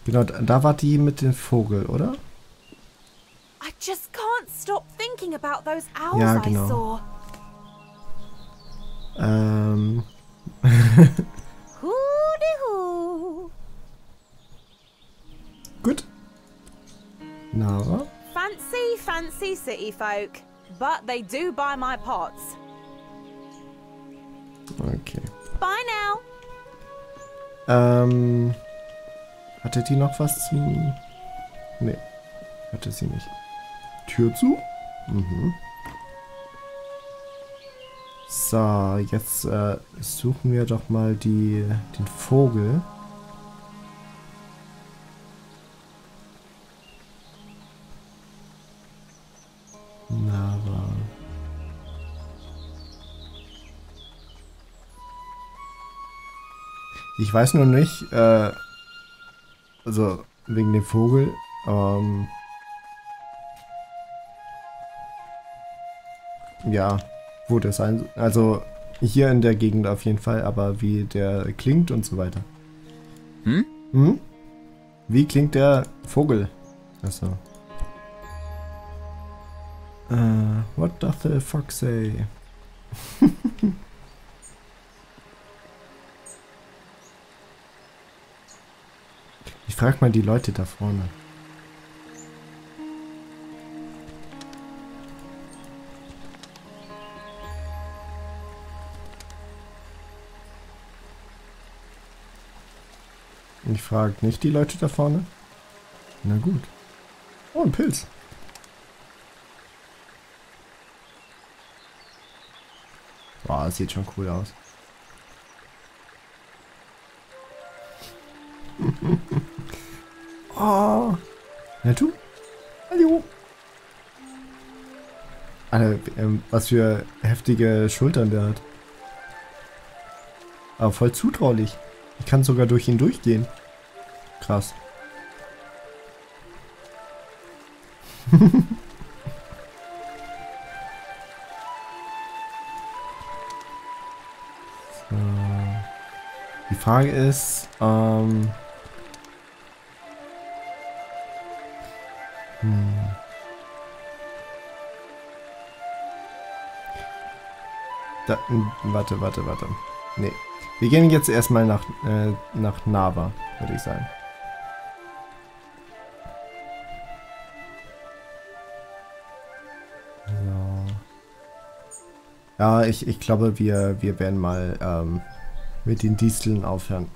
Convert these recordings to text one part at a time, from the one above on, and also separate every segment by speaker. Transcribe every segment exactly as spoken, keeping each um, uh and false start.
Speaker 1: Genau, da, da war die mit dem Vogel, oder?
Speaker 2: I just can't stop thinking about those owls
Speaker 1: Ja,
Speaker 2: I
Speaker 1: genau.
Speaker 2: saw.
Speaker 1: Ähm.
Speaker 2: Hoo-dee-hoo.
Speaker 1: Gut. Nara.
Speaker 2: Fancy, fancy city folk. But they do buy my pots.
Speaker 1: Okay.
Speaker 2: Bye now.
Speaker 1: Ähm. Hatte die noch was zum... Nee. Hatte sie nicht. Tür zu? Mhm. So, jetzt äh, suchen wir doch mal die, den Vogel. Nara. Ich weiß nur nicht, äh, also wegen dem Vogel, ähm, ja, wo der sein, also hier in der Gegend auf jeden Fall, aber wie der klingt und so weiter.
Speaker 3: Hm?
Speaker 1: Hm? Wie klingt der Vogel? Achso. Äh, what does the fox say? Ich frag mal die Leute da vorne. Ich frage nicht die Leute da vorne. Na gut. Oh, ein Pilz. Boah, das sieht schon cool aus. Oh. Na du? Hallo. Alter, ähm, was für heftige Schultern der hat. Aber voll zutraulich. Ich kann sogar durch ihn durchgehen. Krass. So. Die Frage ist, ähm... Hm. Da, warte, warte, warte. Nee. Wir gehen jetzt erstmal nach, äh, nach Nava, würde ich sagen. So. Ja, ich, ich glaube, wir, wir werden mal ähm, mit den Disteln aufhören.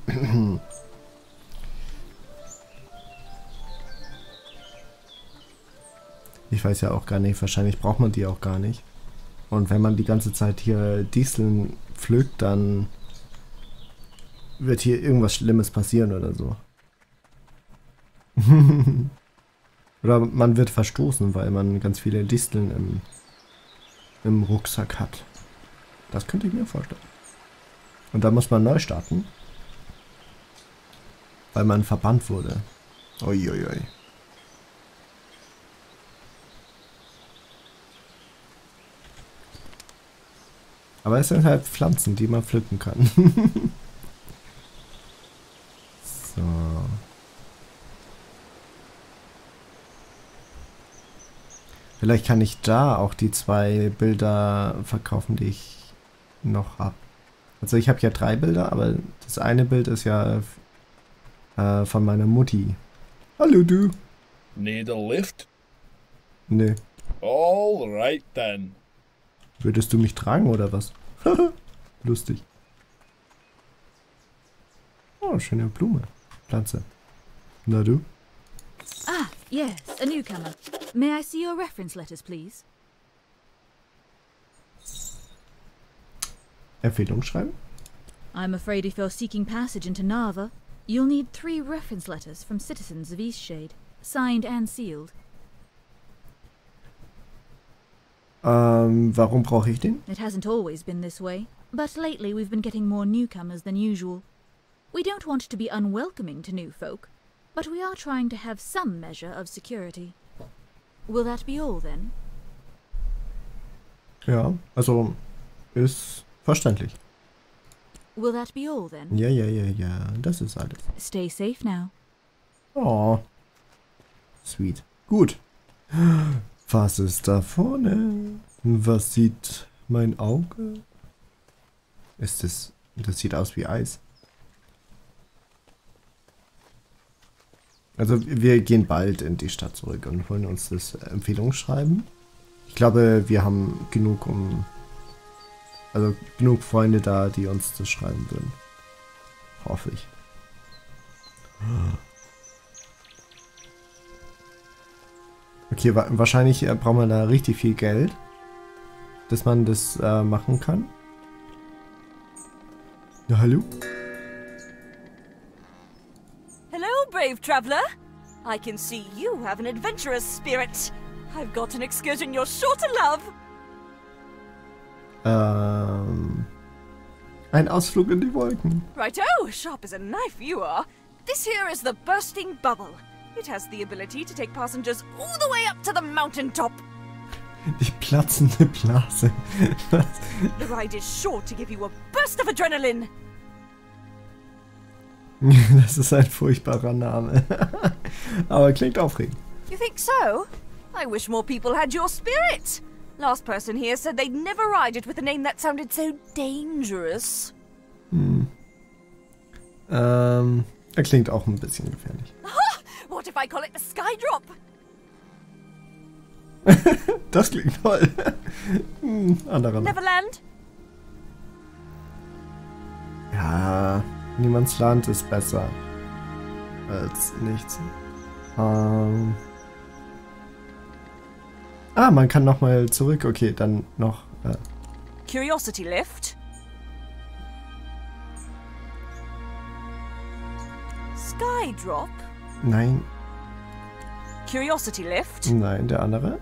Speaker 1: Ich weiß ja auch gar nicht, wahrscheinlich braucht man die auch gar nicht. Und wenn man die ganze Zeit hier Disteln pflückt, dann wird hier irgendwas Schlimmes passieren oder so. Oder man wird verstoßen, weil man ganz viele Disteln im, im Rucksack hat. Das könnte ich mir vorstellen. Und da muss man neu starten. Weil man verbannt wurde. Uiuiui. Aber es sind halt Pflanzen, die man pflücken kann. So. Vielleicht kann ich da auch die zwei Bilder verkaufen, die ich noch habe. Also ich habe ja drei Bilder, aber das eine Bild ist ja äh, von meiner Mutti. Hallo du.
Speaker 3: Need a lift?
Speaker 1: Nee.
Speaker 3: All right then.
Speaker 1: Würdest du mich tragen oder was? Lustig. Oh, schöne Blume. Pflanze. Na du?
Speaker 4: Ah, yes, a newcomer. May I see your reference letters, please?
Speaker 1: Empfehlung schreiben?
Speaker 4: I'm afraid if you're seeking passage into Nava, you'll need three reference letters from citizens of Eastshade, signed and sealed.
Speaker 1: Ähm, warum brauche ich den?
Speaker 4: It hasn't always been this way, but lately we've been getting more newcomers than usual. We don't want to be unwelcoming to new folk, but we are trying to have some measure of security. Will that be all then?
Speaker 1: Ja, also ist verständlich.
Speaker 4: Will that be all then?
Speaker 1: Ja, ja, ja, ja, das ist alles.
Speaker 4: Stay safe now.
Speaker 1: Oh. Sweet. Gut. Was ist da vorne? Was sieht mein Auge? Ist das... Das sieht aus wie Eis. Also wir gehen bald in die Stadt zurück und holen uns das Empfehlungsschreiben. Ich glaube, wir haben genug um... Also genug Freunde da, die uns das schreiben würden. Hoffe ich. Okay, wa wahrscheinlich äh, braucht man da richtig viel Geld, dass man das äh, machen kann. Ja, hallo?
Speaker 2: Hello, brave traveler. I can see you have an adventurous spirit. I've got an excursion you're sure to love.
Speaker 1: Ähm, ein Ausflug in die Wolken.
Speaker 2: Righto, sharp as a knife you are. This here is the Bursting Bubble. It has the ability to take passengers all the way up to the mountaintop.
Speaker 1: Die platzende Blase. Was?
Speaker 2: The ride is sure to give you a burst of adrenaline.
Speaker 1: Das ist ein furchtbarer Name. Aber klingt aufregend.
Speaker 2: You think so? I wish more people had your spirit. Last person here said they'd never ride it with a name that sounded so dangerous.
Speaker 1: Hm. Ähm, er klingt auch ein bisschen gefährlich.
Speaker 2: What if I call it the Skydrop?
Speaker 1: Das klingt toll. Hm, anderer Name.
Speaker 2: Neverland?
Speaker 1: Ja, Niemandsland ist besser als nichts. Ähm. Ah, man kann nochmal zurück. Okay, dann noch. Äh.
Speaker 2: Curiosity Lift? Skydrop?
Speaker 1: Nein,
Speaker 2: Curiosity Lift?
Speaker 1: nein, der andere.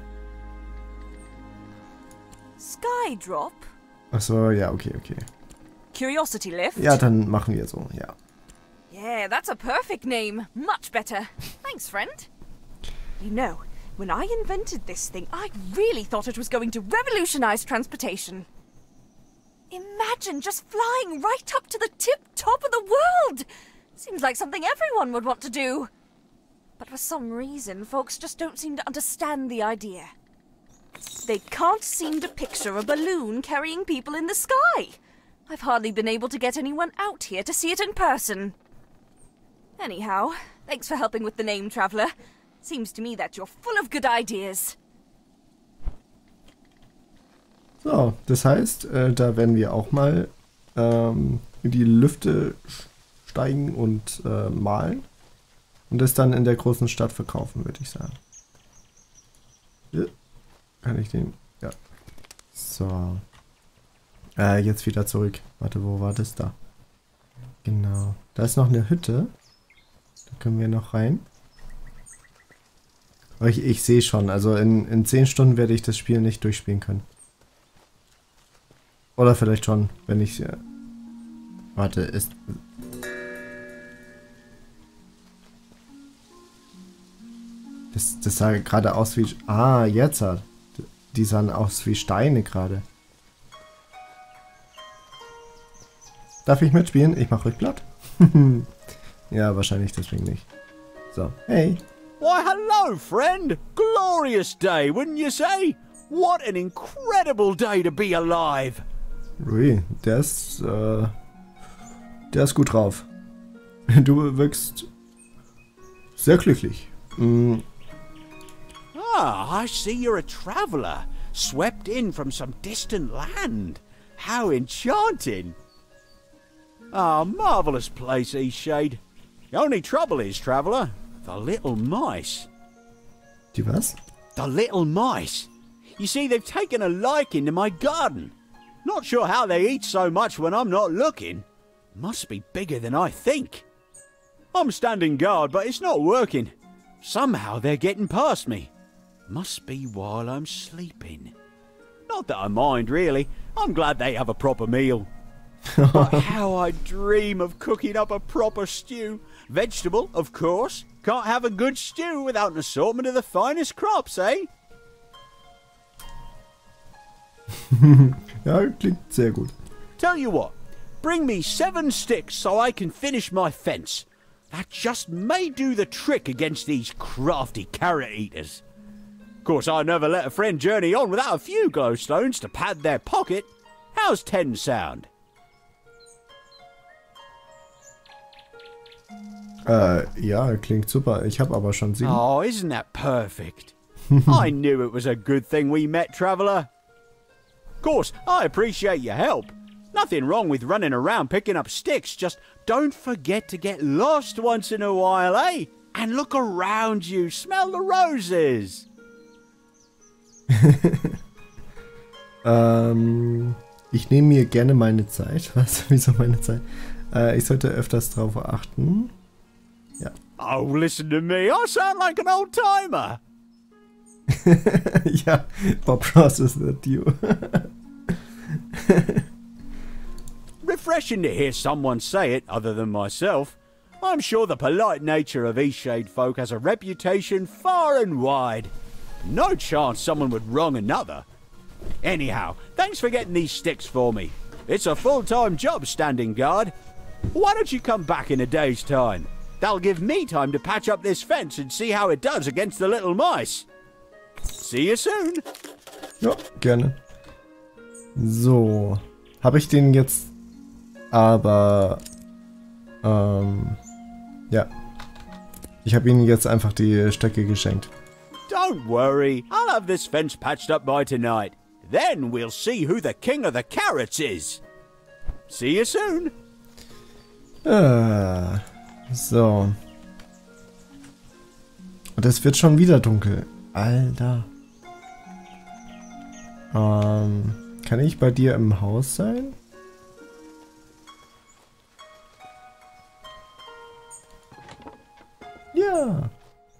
Speaker 2: Skydrop?
Speaker 1: Achso, ja, okay, okay.
Speaker 2: Curiosity Lift?
Speaker 1: Ja, dann machen wir so, ja.
Speaker 2: Yeah, that's a perfect name. Much better. Thanks, friend. You know, when I invented this thing, I really thought it was going to revolutionize transportation. Imagine just flying right up to the tip top of the world! Seems like something everyone would want to do. But for some reason, folks just don't seem to understand the idea. They can't seem to picture a balloon carrying people in the sky. I've hardly been able to get anyone out here to see it in person. Anyhow, thanks for helping with the name, Traveller. Seems to me that you're full of good ideas.
Speaker 1: So, das heißt, äh, da werden wir auch mal ähm, in die Lüfte steigen und äh, malen. Und das dann in der großen Stadt verkaufen, würde ich sagen. Ja. Kann ich den... Ja. So. Äh, jetzt wieder zurück. Warte, wo war das da? Genau. Da ist noch eine Hütte. Da können wir noch rein. Aber ich, ich sehe schon, also in, in zehn Stunden werde ich das Spiel nicht durchspielen können. Oder vielleicht schon, wenn ich... Äh, warte, ist... Das, das sah gerade aus wie... Ah, jetzt hat. Die sahen aus wie Steine gerade. Darf ich mitspielen? Ich mache euch platt. Ja, wahrscheinlich deswegen nicht. So, hey.
Speaker 5: Why, hello, friend. Glorious day, wouldn't you say? What an incredible day to be alive.
Speaker 1: Ui, der ist, äh, der ist gut drauf. Du wirkst sehr glücklich. Mm.
Speaker 5: Ah, I see you're a traveller, swept in from some distant land. How enchanting. Ah, marvellous place, Eastshade. The only trouble is, traveller, the little mice.
Speaker 1: Die was?
Speaker 5: The little mice. You see, they've taken a liking to my garden. Not sure how they eat so much when I'm not looking. Must be bigger than I think. I'm standing guard, but it's not working. Somehow they're getting past me. Must be while I'm sleeping. Not that I mind, really. I'm glad they have a proper meal. But how I dream of cooking up a proper stew. Vegetable, of course. Can't have a good stew without an assortment of the finest crops, eh?
Speaker 1: Ja, klingt sehr gut.
Speaker 5: Tell you what, bring me seven sticks so I can finish my fence. That just may do the trick against these crafty carrot eaters. Of course, I never let a friend journey on without a few glowstones to pad their pocket. How's ten sound?
Speaker 1: Äh, ja, klingt super. Ich habe aber schon sieben.
Speaker 5: Oh, isn't that perfect? I knew it was a good thing we met, traveller. Of course, I appreciate your help. Nothing wrong with running around picking up sticks, just don't forget to get lost once in a while, eh? And look around you, smell the roses.
Speaker 1: ähm, ich nehme mir gerne meine Zeit. Was? Wieso meine Zeit? Äh, ich sollte öfters drauf achten. Ja.
Speaker 5: Oh, listen to me, I sound like an old timer.
Speaker 1: Ja, Bob Ross is that you.
Speaker 5: Refreshing to hear someone say it other than myself. I'm sure the polite nature of Eastshade folk has a reputation far and wide. No chance someone would wrong another. Anyhow, thanks for getting these sticks for me. It's a full-time job standing guard. Why don't you come back in a day's time? That'll give me time to patch up this fence and see how it does against the little mice. See you soon.
Speaker 1: Ja, gerne. So. Habe ich den jetzt aber... Ähm... Ja. Ich habe ihnen jetzt einfach die Stöcke geschenkt.
Speaker 5: Don't worry. I'll have this fence patched up by tonight. Then we'll see who the king of the carrots is. See you soon.
Speaker 1: Äh, so. Und es wird schon wieder dunkel. Alter. Ähm, kann ich bei dir im Haus sein? Ja.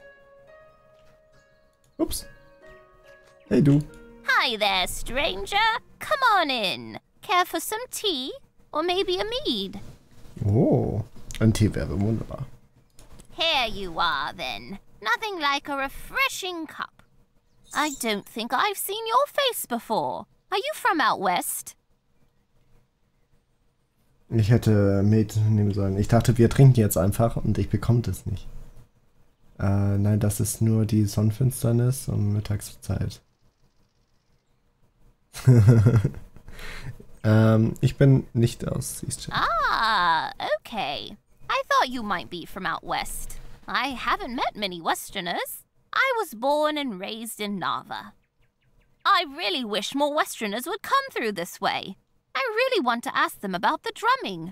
Speaker 1: Ups. Hey du.
Speaker 6: Hi there, stranger. Come on in. Care for some tea? Or maybe a mead?
Speaker 1: Oh, ein Tee wäre wunderbar.
Speaker 6: Here you are, then. Nothing like a refreshing cup. I don't think I've seen your face before. Are you from out west?
Speaker 1: Ich hätte Met nehmen sollen. Ich dachte, wir trinken jetzt einfach und ich bekomme das nicht. Äh, nein, das ist nur die Sonnenfinsternis um Mittagszeit. ähm, ich bin nicht aus Eastshade.
Speaker 6: Ah, okay. I thought you might be from out west. I haven't met many Westerners. I was born and raised in Nava. I really wish more Westerners would come through this way. I really want to ask them about the drumming.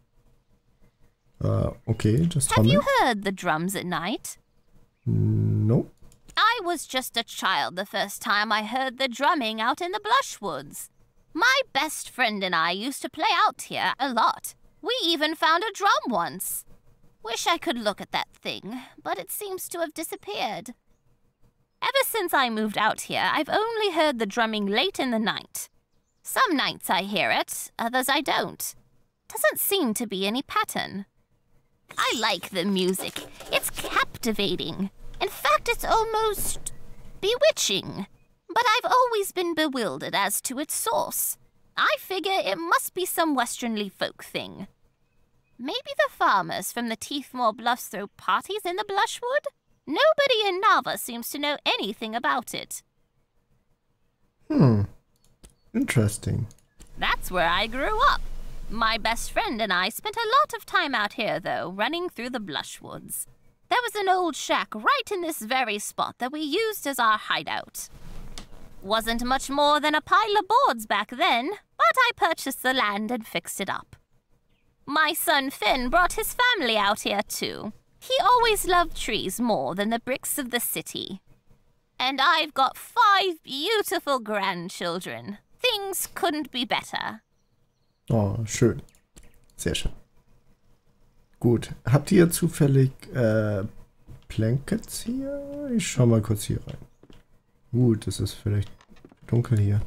Speaker 1: Uh, okay, just
Speaker 6: Have you heard the drums at night?
Speaker 1: No.
Speaker 6: I was just a child the first time I heard the drumming out in the Blushwoods. My best friend and I used to play out here a lot. We even found a drum once. Wish I could look at that thing, but it seems to have disappeared. Ever since I moved out here, I've only heard the drumming late in the night. Some nights I hear it, others I don't. Doesn't seem to be any pattern. I like the music. It's captivating. In fact, it's almost bewitching. But I've always been bewildered as to its source. I figure it must be some westernly folk thing. Maybe the farmers from the Teethmore Bluffs throw parties in the Blushwood? Nobody in Nava seems to know anything about it.
Speaker 1: Hmm. Interesting.
Speaker 6: That's where I grew up. My best friend and I spent a lot of time out here, though, running through the Blushwoods. There was an old shack right in this very spot that we used as our hideout. Wasn't much more than a pile of boards back then, but I purchased the land and fixed it up. My son Finn brought his family out here, too. He always loved trees more than the bricks of the city. And I've got five beautiful grandchildren. Things couldn't be better.
Speaker 1: Oh, schön. Sehr schön. Gut. Habt ihr zufällig äh, Blankets hier? Ich schau mal kurz hier rein. Gut, es ist vielleicht dunkel hier.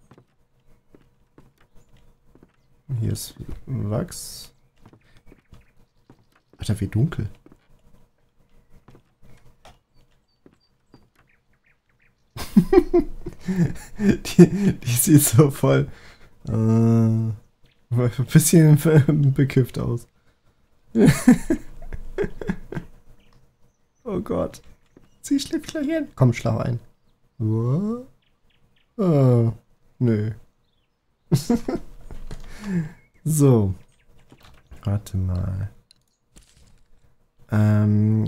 Speaker 1: Hier ist Wachs. Alter, wie dunkel. die, die sieht so voll äh, ein bisschen bekifft aus. Oh Gott. Sie schläft gleich hin. Komm, schlaf ein. What? Oh, nö. So. Warte mal. Ähm,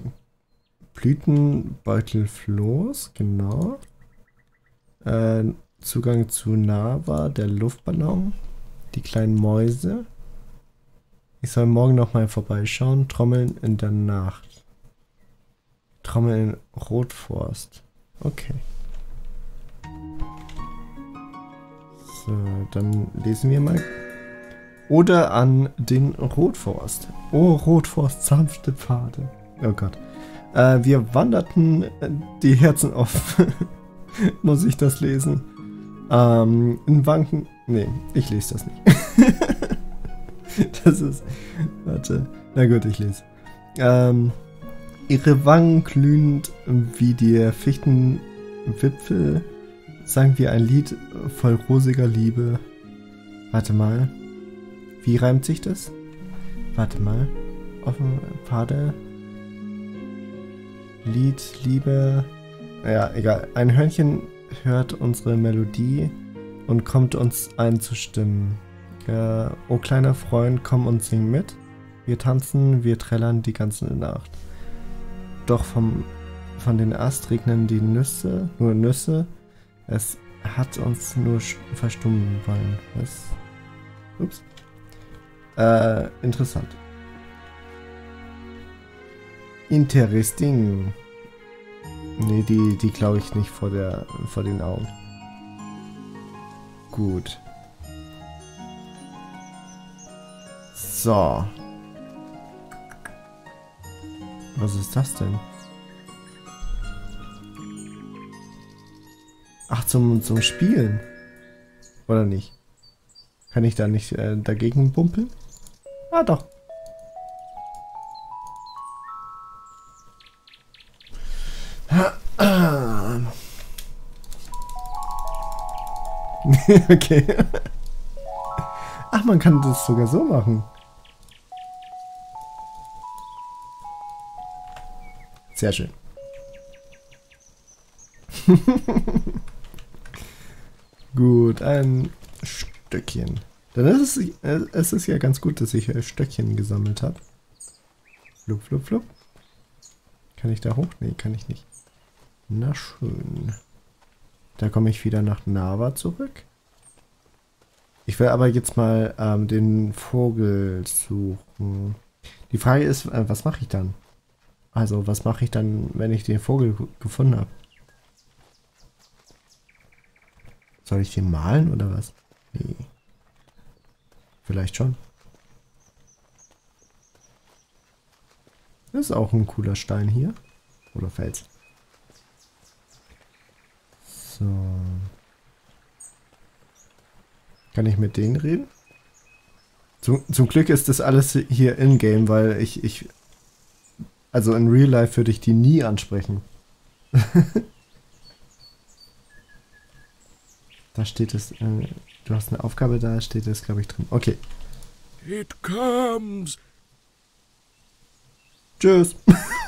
Speaker 1: Blütenbeutelfloß, genau. Äh, Zugang zu Nava, der Luftballon. Die kleinen Mäuse. Ich soll morgen nochmal vorbeischauen. Trommeln in der Nacht. Trommeln in Rotforst. Okay. So, dann lesen wir mal. Oder an den Rotforst. Oh, Rotforst, sanfte Pfade. Oh Gott. Äh, wir wanderten äh, die Herzen auf. Muss ich das lesen? Ähm, in Wanken. Nee, ich lese das nicht. Das ist. Warte. Na gut, ich lese. Ähm, ihre Wangen glühend wie die Fichtenwipfel, sang wir ein Lied voll rosiger Liebe. Warte mal. Wie reimt sich das? Warte mal. Offen, Pfade. Lied, Liebe. Ja, egal. Ein Hörnchen hört unsere Melodie und kommt uns einzustimmen. Äh, oh kleiner Freund, komm und sing mit. Wir tanzen, wir trällern die ganze Nacht. Doch vom, von den Ast regnen die Nüsse, nur Nüsse. Es hat uns nur verstummen wollen. Was? Ups. Äh, interessant. Interesting. Nee, die, die glaube ich nicht vor der, vor den Augen. Gut. So. Was ist das denn? Ach, zum, zum Spielen. Oder nicht? Kann ich da nicht äh, dagegen bumpeln? Ah, doch. Okay. Ach, man kann das sogar so machen. Sehr schön. Gut, ein Stöckchen. Dann ist es, äh, es ist ja ganz gut, dass ich äh, Stöckchen gesammelt habe. Flup, flup, flup. Kann ich da hoch? Nee, kann ich nicht. Na schön. Da komme ich wieder nach Nava zurück. Ich will aber jetzt mal ähm, den Vogel suchen. Die Frage ist, äh, was mache ich dann? Also, was mache ich dann, wenn ich den Vogel gefunden habe? Soll ich den malen oder was? Nee. Vielleicht schon. Das ist auch ein cooler Stein hier. Oder Fels. So. Kann ich mit denen reden? Zum, zum Glück ist das alles hier in-game, weil ich, ich... Also in Real Life würde ich die nie ansprechen. Da steht es... Äh, du hast eine Aufgabe, da steht es, glaube ich, drin. Okay.
Speaker 3: It comes.
Speaker 1: Tschüss.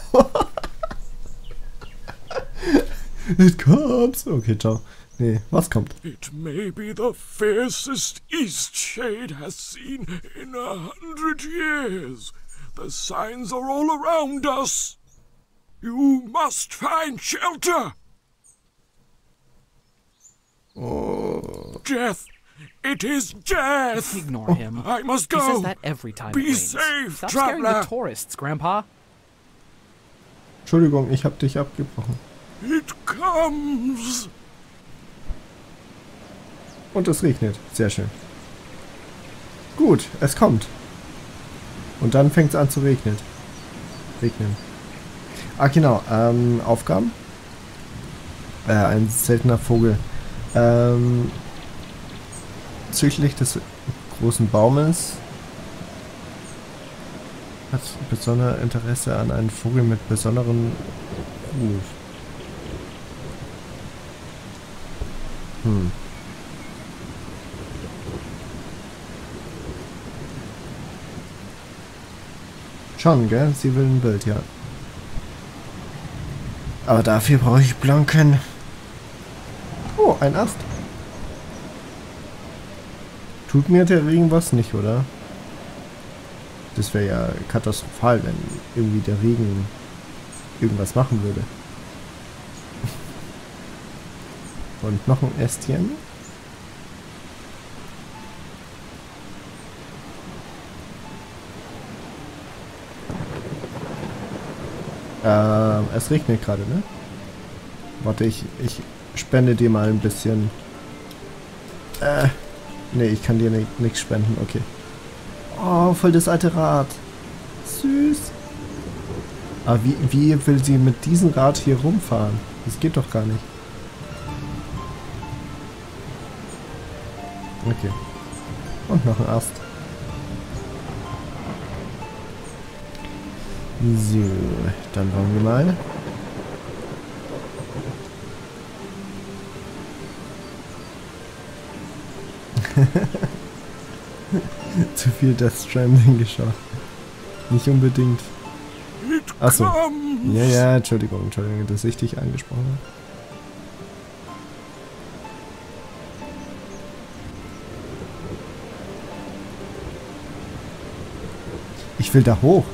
Speaker 1: It comes. Okay, ciao. Nee, was kommt?
Speaker 3: It may be the fiercest Eastshade has seen in a hundred years. The signs are all around us. You must find shelter.
Speaker 1: Oh.
Speaker 3: Death. It is death.
Speaker 7: Let's ignore him.
Speaker 3: I must
Speaker 7: He
Speaker 3: go.
Speaker 7: says that every time
Speaker 3: Be
Speaker 7: it rains.
Speaker 3: safe,
Speaker 7: Stop scaring
Speaker 3: traveler.
Speaker 7: the tourists, Grandpa.
Speaker 1: Entschuldigung, ich habe dich abgebrochen.
Speaker 3: It comes.
Speaker 1: Und es regnet. Sehr schön. Gut, es kommt. Und dann fängt es an zu regnen. Regnen. Ah, genau. Ähm, Aufgaben. Äh, ein seltener Vogel. Ähm, südlich des großen Baumes hat besonderes Interesse an einem Vogel mit besonderen Ruf. Hm. Schon, gell? Sie will ein Bild, ja. Aber dafür brauche ich Blanken. Oh, ein Ast. Tut mir der Regen was nicht, oder? Das wäre ja katastrophal, wenn irgendwie der Regen irgendwas machen würde. Und noch ein Ästchen. Ähm, es regnet gerade, ne? Warte, ich, ich spende dir mal ein bisschen. Äh, nee, ich kann dir nichts spenden, okay. Oh, voll das alte Rad. Süß. Aber wie, wie will sie mit diesem Rad hier rumfahren? Das geht doch gar nicht. Okay. Und noch ein Ast. So, dann wollen wir mal. Zu viel Death Stranding geschaut. Nicht unbedingt. Achso. Ja, ja, Entschuldigung, Entschuldigung, dass ich dich angesprochen habe. Ich will da hoch.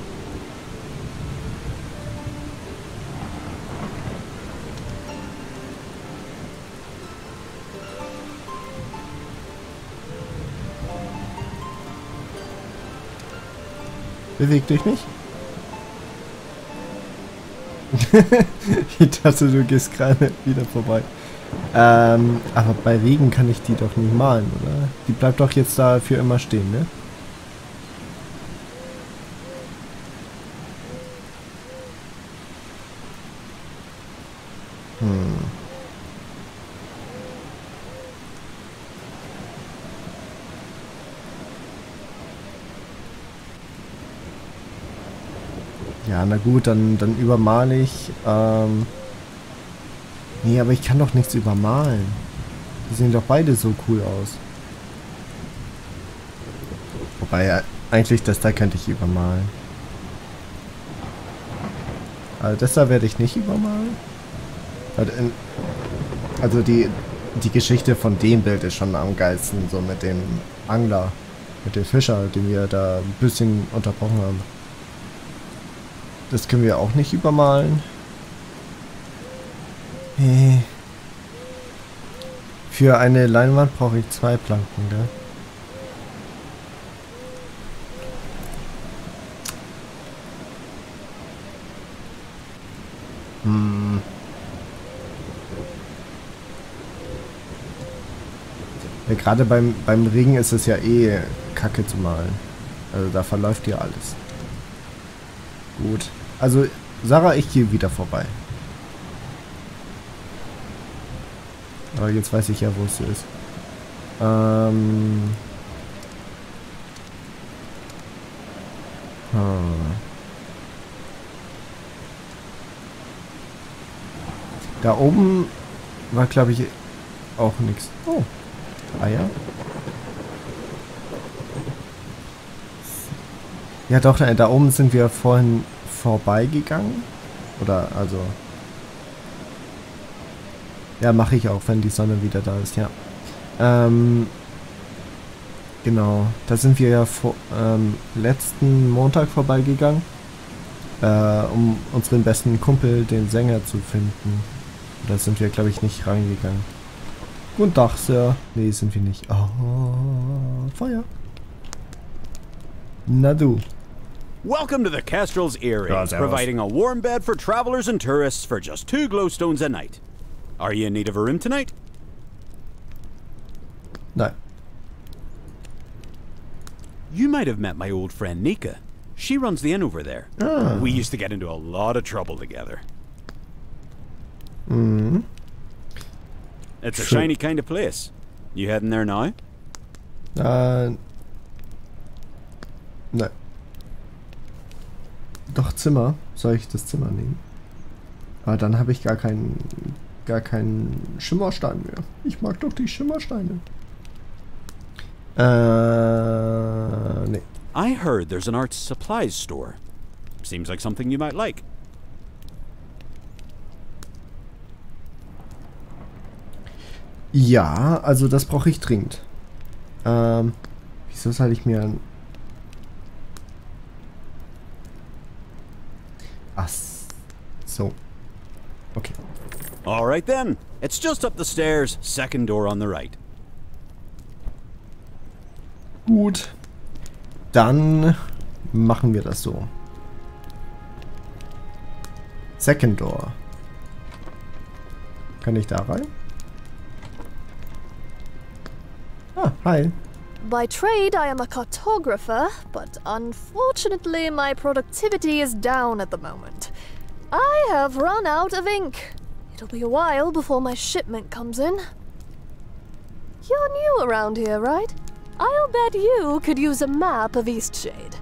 Speaker 1: Beweg dich nicht. Ich dachte, du gehst gerade wieder vorbei. Ähm, aber bei Regen kann ich die doch nicht malen, oder? Die bleibt doch jetzt da für immer stehen, ne? Hm. Ja, na gut, dann, dann übermale ich. Ähm nee, aber ich kann doch nichts übermalen. Die sehen doch beide so cool aus. Wobei, ja, eigentlich das da könnte ich übermalen. Also das da werde ich nicht übermalen. Also die, die Geschichte von dem Bild ist schon am geilsten, so mit dem Angler, mit dem Fischer, den wir da ein bisschen unterbrochen haben. Das können wir auch nicht übermalen. Hey. Für eine Leinwand brauche ich zwei Planken, gell? Hm. Ja, gerade beim, beim Regen ist es ja eh kacke zu malen. Also da verläuft ja alles. Gut. Also, Sarah, ich gehe wieder vorbei. Aber jetzt weiß ich ja, wo es ist. Ähm. Hm. Da oben war, glaube ich, auch nichts. Oh. Eier. Ja doch, da oben sind wir vorhin vorbeigegangen. Oder, also... Ja, mache ich auch, wenn die Sonne wieder da ist, ja. Ähm... Genau, da sind wir ja vor, ähm, letzten Montag vorbeigegangen. Äh, um unseren besten Kumpel, den Sänger, zu finden. Da sind wir, glaube ich, nicht reingegangen. Guten Tag, Sir. Nee, sind wir nicht. Oh, Feuer. Na du.
Speaker 5: Welcome to the Kestrel's Eyrie,
Speaker 1: Ja, servus.
Speaker 5: providing a warm bed for travelers and tourists for just two glowstones a night. Are you in need of a room tonight?
Speaker 1: Nein.
Speaker 5: You might have met my old friend Nika. She runs the inn over there.
Speaker 1: Ah.
Speaker 5: We used to get into a lot of trouble together.
Speaker 1: Mhm.
Speaker 5: It's a
Speaker 1: True.
Speaker 5: shiny kind of place. You heading there now?
Speaker 1: Äh. Nein. Doch, Zimmer. Soll ich das Zimmer nehmen? Aber dann habe ich gar keinen gar keinen Schimmerstein mehr. Ich mag doch die Schimmersteine. Äh, nee.
Speaker 5: I heard there's an art supplies store. Seems like something you might like.
Speaker 1: Ja, also das brauche ich dringend. Ähm, wieso soll ich mir... ein... Ach so. Okay.
Speaker 5: All right then. It's just up the stairs, second door on the right.
Speaker 1: Gut. Dann machen wir das so. Second Door. Kann ich da rein? Ah, hi.
Speaker 8: By trade, I am a cartographer, but unfortunately my productivity is down at the moment. I have run out of ink. It'll be a while before my shipment comes in. You're new around here, right? I'll bet you could use a map of Eastshade.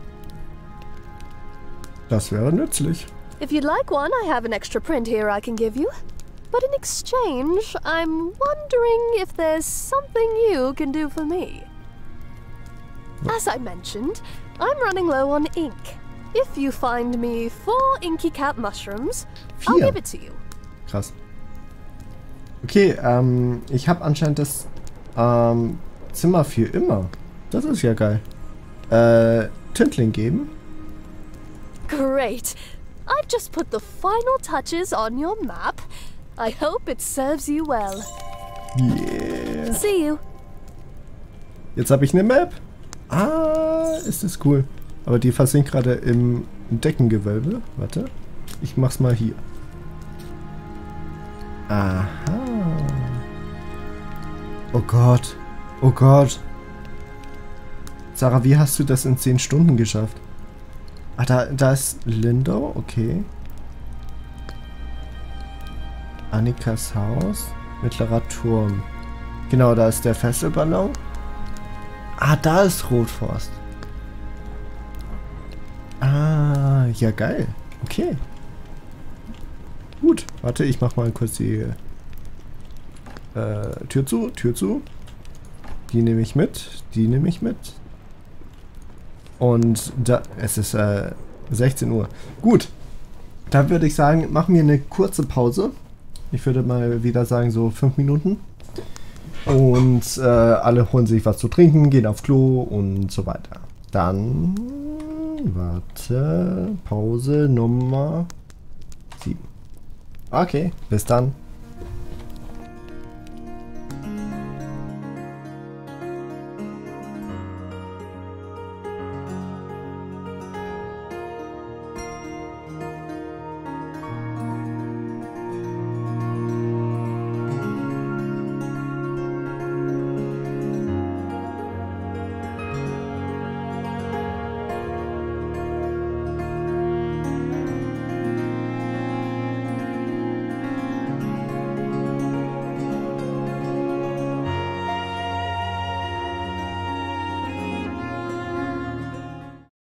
Speaker 1: Das wäre nützlich.
Speaker 8: If you'd like one, I have an extra print here I can give you. But in exchange, I'm wondering if there's something you can do for me. As I mentioned, I'm running low on ink. If you find me four inky cap mushrooms, I'll
Speaker 1: Vier.
Speaker 8: give it to you.
Speaker 1: Krass. Okay, ähm, ich habe anscheinend das ähm, Zimmer für immer. Das ist ja geil. Äh, Tintling geben.
Speaker 8: Great. I've just put the final touches on your map. I hope it serves you well.
Speaker 1: Yeah.
Speaker 8: See you.
Speaker 1: Jetzt habe ich eine Map. Ah, ist das cool. Aber die versinkt gerade im Deckengewölbe. Warte. Ich mach's mal hier. Aha. Oh Gott. Oh Gott. Sarah, wie hast du das in zehn Stunden geschafft? Ah, da, da ist Lindo. Okay. Annikas Haus. Mittlerer Turm. Genau, da ist der Fesselballon. Ah, da ist Rotforst. Ah, ja geil. Okay. Gut. Warte, ich mach mal kurz die äh, Tür zu, Tür zu. Die nehme ich mit. Die nehme ich mit. Und da, es ist äh, sechzehn Uhr. Gut. Da würde ich sagen, machen wir eine kurze Pause. Ich würde mal wieder sagen, so fünf Minuten. Und äh, alle holen sich was zu trinken, gehen auf Klo und so weiter. Dann, warte, Pause Nummer sieben. Okay, bis dann.